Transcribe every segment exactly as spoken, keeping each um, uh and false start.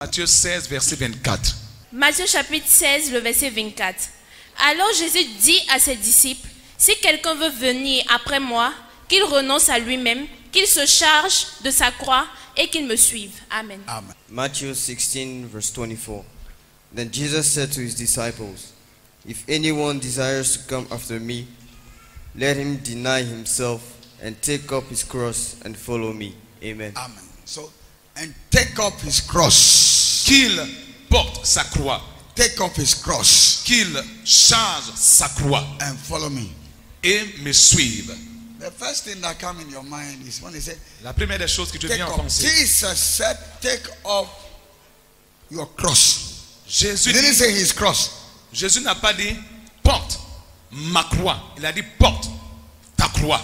Matthieu seize, verset vingt-quatre. Matthieu chapitre seize, le verset vingt-quatre. Alors Jésus dit à ses disciples, si quelqu'un veut venir après moi, qu'il renonce à lui-même, qu'il se charge de sa croix et qu'il me suive. Amen. Amen. Matthew sixteen, verse twenty-four. Then Jesus said to his disciples, if anyone desires to come after me, let him deny himself and take up his cross and follow me. Amen. Amen. So, and take up his cross. Qu'il porte sa croix. Take up his cross. Qu'il charge sa croix. And follow me. Et me suive. The first thing that comes in your mind is when he said, La première des choses qui te take vient en up. pensée. Jesus said, take up your cross. Jésus He didn't dit, say his cross. Jésus n'a pas dit porte ma croix. Il a dit porte ta croix.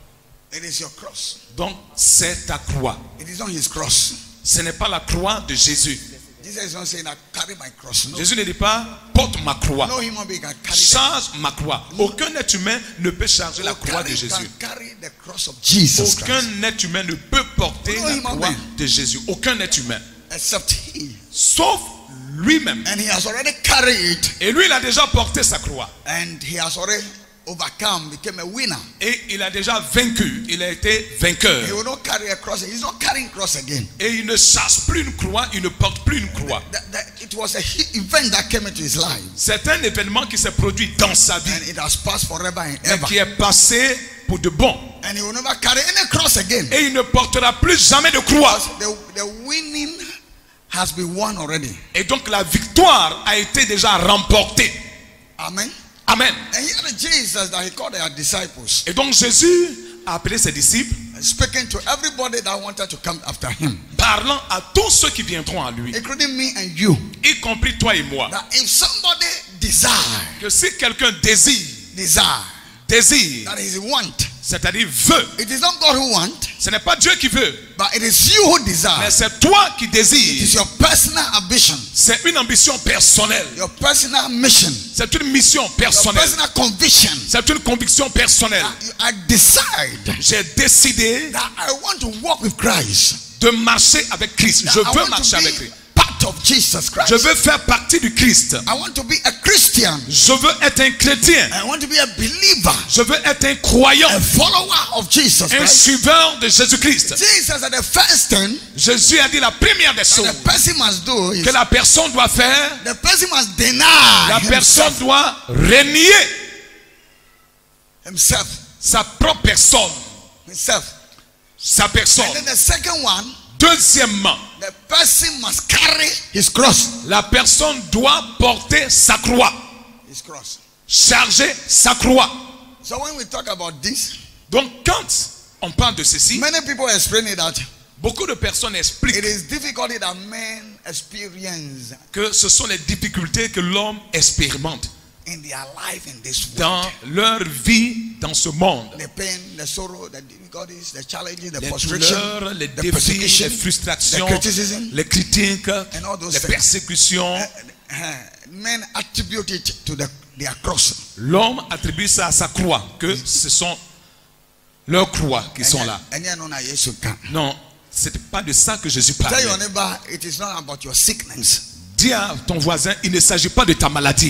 It is your cross. Donc c'est ta croix. It is not his cross. Ce n'est pas la croix de Jésus. Jesus is not saying, I carry my cross. No, Jésus ne dit pas porte ma croix. no human being can carry Charge ma croix. Aucun être humain ne peut charger the, la croix de carry, Jésus. can carry the cross of Jesus Aucun Christ. être humain ne peut porter No la human croix being. de Jésus. Aucun être humain. Except he. Sauf lui-même. And he has already carried it. Et lui, il a déjà porté sa croix. And he has already overcome, became a winner. Et il a déjà vaincu. Il a été vainqueur. He will not carry a cross. He's not carrying cross again. Et il ne charge plus une croix. Il ne porte plus une croix. That, that, it was a he- event that came into his life. C'est un événement qui s'est produit dans sa vie. And it has passed forever and Mais ever. qui est passé pour de bon. And he will never carry any cross again. Et il ne portera plus jamais de croix. Because the, the winning has been won already. Et donc la victoire a été déjà remportée. Amen. Amen. And here the Jesus that he called their disciples, Et donc Jésus a appelé ses disciples, speaking to everybody that wanted to come after him, parlant à tous ceux qui viendront à lui, including me and you, y compris toi et moi, that if somebody desire, que si quelqu'un désire, desire, désire, that is want, c'est-à-dire veut, it is not God who want, ce n'est pas Dieu qui veut, but it is you who mais desire. c'est toi qui It is désires. your personal ambition, C'est une ambition personnelle, your personal mission, c'est une mission your personnelle, personal conviction. c'est une conviction personnelle. I decide J'ai décidé that I want to walk with Christ. de marcher avec Christ. Je I veux want marcher to avec be lui. part of Jesus Christ. Je veux faire partie du Christ. I want to be a Christian. Je veux être un chrétien. I want to be a believer, Je veux être un croyant, a follower of Jesus un Christ. suiveur de Jésus-Christ. Jesus said the first thing Jésus a dit la première des that choses the person must do is que la personne doit faire, the person must deny la personne himself, doit renier himself, sa propre personne. himself. Sa personne. And then the second one, Deuxièmement, the person must carry his cross. la personne doit porter sa croix, His cross. charger sa croix. So when we talk about this, Donc quand on parle de ceci, many people explain it that beaucoup de personnes it expliquent is difficulty that men experience que ce sont les difficultés que l'homme expérimente in their life in this world. dans leur vie dans ce monde. The pain, the sorrow, the difficulties, the challenges, the Les frustration, douleurs, les the défis, persecution, les frustrations, the criticism, les critiques, and all those les things. persécutions. Uh, men attribute it to the, their cross. L'homme attribue ça à sa croix, que ce sont leurs croix qui sont là. And you know, now, yes, you can. Non, ce n'est pas de ça que Jésus Tell your parle. neighbor, it is not about your sickness. Dis à ton voisin, il ne s'agit pas de ta maladie.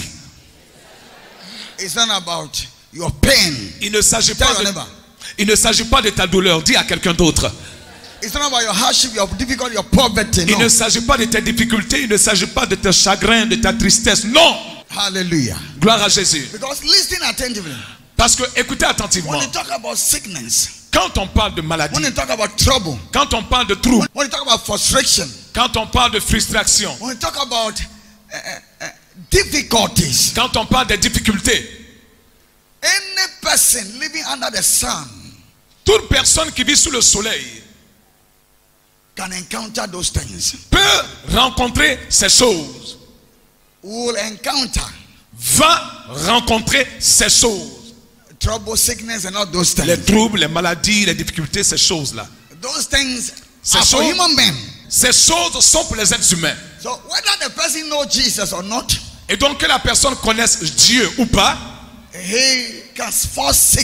It's not about your pain. Il ne s'agit Tell pas your de, neighbor. il ne s'agit pas de ta douleur. Dis à quelqu'un d'autre. It's not about your hardship, your difficulty, your poverty. Il No. ne s'agit pas de tes difficultés. Il ne s'agit pas de tes chagrins, de ta tristesse. Non. Hallelujah. Gloire à Jésus. Because listen attentively. Parce que écoutez attentivement. When you talk about sickness, Quand on parle de maladie, when you talk about trouble, quand on parle de trouble, when you talk about frustration, quand on parle de frustration, when you talk about uh, uh, uh, difficulties, quand on parle de difficultés, any person living under the sun toute personne qui vit sous le soleil can encounter those things. peut rencontrer ces choses, Will encounter va rencontrer ces choses. trouble, sickness, and all those Les things. troubles, les maladies, les difficultés, ces choses-là. Those things Ces are for choses- human beings. Ces choses sont pour les êtres humains. So whether the person knows Jesus or not, Et donc que la personne connaisse Dieu ou pas, he can fall sick.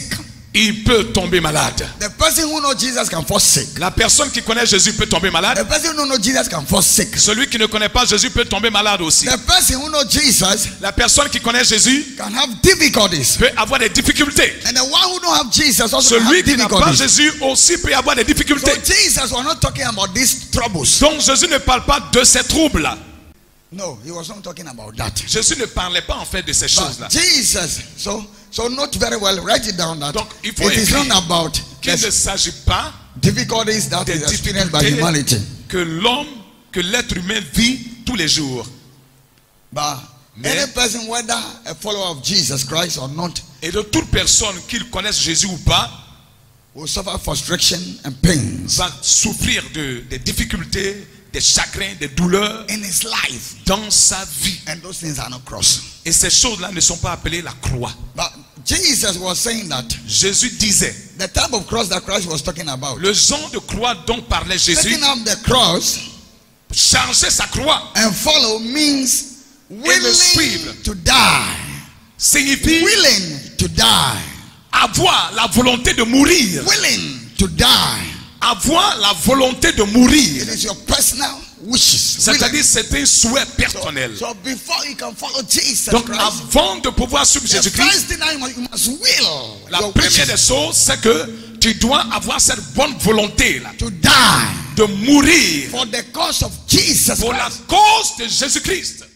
il peut tomber malade. The person who knows Jesus can fall sick. La personne qui connaît Jésus peut tomber malade. The person who knows Jesus can fall sick. Celui qui ne connaît pas Jésus peut tomber malade aussi. The person who knows Jesus La personne qui connaît Jésus can have difficulties. peut avoir des difficultés. And the one who don't have Jesus also can Celui have qui n'a pas difficulties. Jésus aussi peut avoir des So difficultés. Jesus was not talking about these troubles. Donc Jésus ne parle pas de ces troubles-là. No, he was not talking about that. Jésus ne parlait pas en fait de ces choses-là. But Jesus, so so note very well, write it down that Donc, il faut it is écrire not about Qu'il ne the s'agit pas difficulties that des is experienced by difficultés humanity. que l'homme, que l'être humain vit tous les jours. But Mais- any person, whether a follower of Jesus Christ or not, Et de toute personne, qu'il connaisse Jésus ou pas, will suffer frustration and pains va souffrir de, des difficultés, des chagrins, des douleurs in his life. dans sa vie. And those things are not cross. Et ces choses-là ne sont pas appelées la croix. But Jesus was saying that Jésus disait, the type of cross that Christ was talking about, le genre de croix dont parlait Jésus, taking up the cross charger sa croix and follow means willing suivre. to die. signifie Willing to die. avoir la volonté de mourir. Willing to die. Avoir la volonté de mourir. It is your personal wishes. C'est-à-dire c'est un souhait personnel. So before you can follow Jesus Donc Christ, avant de pouvoir suivre the Jésus-Christ, first thing that you must, you must will la your première wishes des choses, c'est que tu dois avoir cette bonne volonté-là to die de mourir for the cause of Jesus pour la Christ. cause de Jésus-Christ.